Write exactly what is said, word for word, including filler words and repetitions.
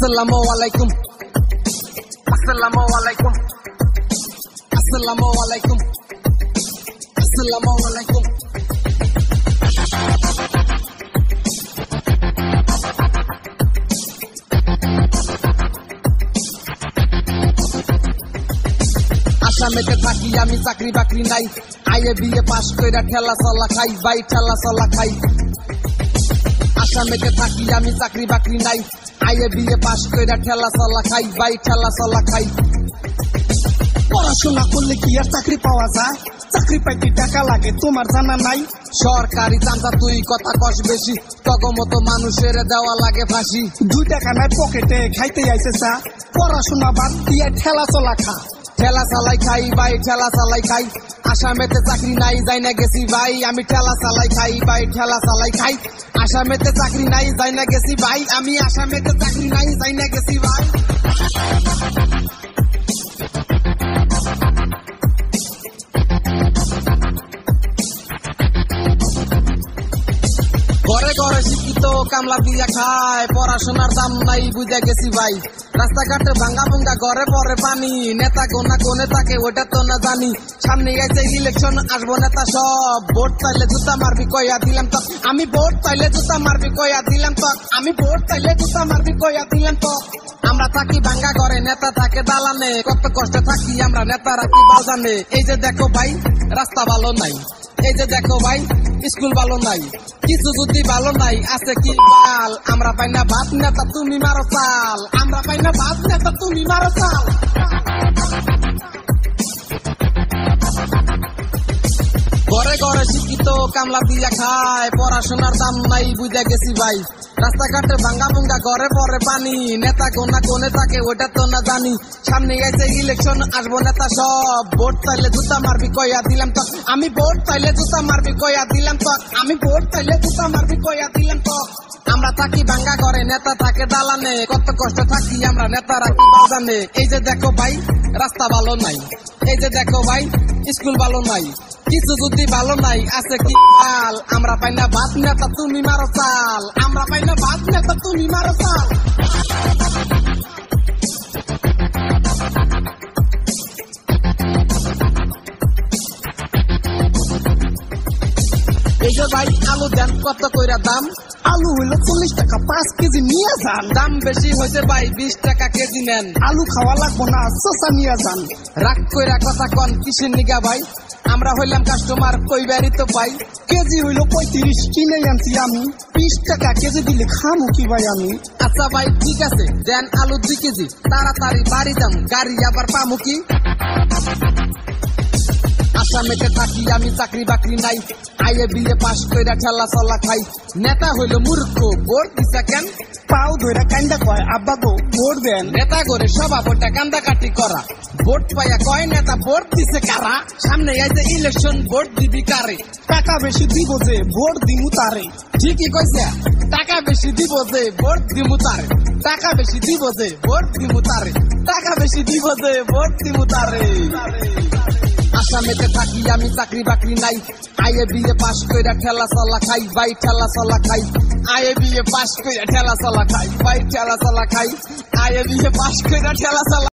Assalamualaikum. Assalamualaikum. Assalamualaikum. Assalamualaikum. আসামেতে থাকি আমি চাকরি বাকরি নাই আইএ বিএ পাস কইরা ঠেলা চলা খাই বাই ঠেলা চলা খাই আসামেতে থাকি আমি চাকরি বাকরি নাই আইএ বিএ পাস কইরা ঠেলা চলা খাই বাই ঠেলা চলা খাই পড়াশোনা করলে কি আর চাকরি পাওয়া যায়? চাকরি পাইতে টাকা লাগে তোমার জানা নাই? সরকারি চান্দা তুই কথা কস বেশি তগমতো মানুষের দেওয়া লাগে ফাঁসি দুই টাকা নাই পকেটে খাইতে আইছে চা পড়াশোনা বাদ দিয়ে ঠেলা চলা খা ঠেলা চালাই খাই ভাই ঠেলা চালাই খাই আসামেতে চাকরি নাই যাই না গেছি ভাই আমি ঠেলা চালাই খাই ভাই ঠেলা চালাই খাই আসামেতে চাকরি নাই যাই না গেছি ভাই আমি আসামেতে চাকরি নাই যাই না গেছি ভাই ঘরে ঘরে শিক্ষিত কামলা দিয়া খায় পড়াশোনার দাম নাই বুঝা গেছি ভাই রাস্তাঘাটে ভাঙ্গা ভুঙ্গা ঘরে পরে পানি নেতা গোনা কোনে থাকে ওটা তো না জানি সামনে গেছে ইলেকশন আসবো নেতা সব ভোট চাইলে জুতা মারবি কয়া দিলাম তো আমি ভোট চাইলে জুতা মারবি কয়া দিলাম তো আমি ভোট চাইলে জুতা মারবি কয়া দিলাম তো আমরা থাকি ভাঙ্গা ঘরে নেতা থাকে দালানে কত কষ্টে থাকি আমরা নেতারা কি বাজানে এই যে দেখো ভাই রাস্তা ভালো নাই এই যে দেখো ভাই স্কুল ভালো নাই কিছু যদি ভালো নাই আছে কি বাল আমরা পাই না ভাত নেতা তুমি মারো চাল আমরা পাই না ভাত নেতা তুমি মারো চাল ঘরে ঘরে শিক্ষিত কামলা দিয়া খায় পড়াশোনার দাম নাই বুঝা গেছি ভাই রাস্তাঘাটে ভাঙ্গা ভুঙ্গা ঘরে পরে পানি নেতা কোনা কোনে থাকে ওটা তো না জানি সামনে গেছে ইলেকশন আসবো নেতা সব ভোট চাইলে জুতা মারবি কয়া দিলাম তো আমি ভোট চাইলে জুতা মারবি কয়া দিলাম তো আমি ভোট চাইলে জুতা মারবি কয়া দিলাম তো আমরা থাকি ভাঙ্গা ঘরে নেতা থাকে দালানে কত কষ্ট থাকি আমরা নেতারা কি বাজানে এই যে দেখো ভাই রাস্তা ভালো নাই এই যে দেখো ভাই স্কুল ভালো নাই কিছু যদি ভালো নাই আছে কি বাল আমরা পাই না ভাত নেতা তুমি মারো চাল আমরা পাই না ভাত নেতা তুমি মারো চাল এই যে ভাই আলু দেন কত কইরা দাম আলু হইলো চল্লিশ টাকা পাঁচ কেজি নিয়ে যান দাম বেশি হয়েছে ভাই বিশ টাকা কেজি নেন আলু খাওয়া লাগবো না শসা নিয়ে যান রাগ কইরা কথা কন কিসের নিগা ভাই আমরা হইলাম কাস্টমার কইবারই তো পাই কেজি হইলো পঁয়ত্রিশ কিনে আনছি আমি বিশ টাকা কেজি দিলে খামু কি ভাই আমি আচ্ছা ভাই ঠিক আছে দেন আলু দুই কেজি তাড়াতাড়ি বাড়ি যাম গাড়ি আবার পামু কি আসামেতে থাকি আমি চাকরি বাকরি নাই আইএ বিএ পাস কইরা ঠেলা চলা খাই নেতা হইলো মূর্খ ভোট দিছা কেন পাও ধরে কান্দা কয় আব্বা গো ভোট দেন নেতা করে সভাপতি কান্দা কাটি করা ভোট পাইয়া কয় নেতা ভোট দিছে কারা সামনে আইছে ইলেকশন ভোট দিবি কারে টাকা বেশি দিব যে ভোট দিমু তারে ঠিকই কইছে টাকা বেশি দিব যে ভোট দিমু তারে টাকা বেশি দিব যে ভোট দিমু তারে টাকা বেশি দিব যে ভোট দিমু তারে আসামেতে থাকি আমি চাকরি বাকরি নাই আইএ বিএ পাস কইরা ঠেলা চলা খাই বাই ঠেলা চলা খাই আইএ বিএ পাস কইরা ঠেলা চলা খাই বাই ঠেলা চলা খাই আইএ বিএ পাস কইরা ঠেলা চলা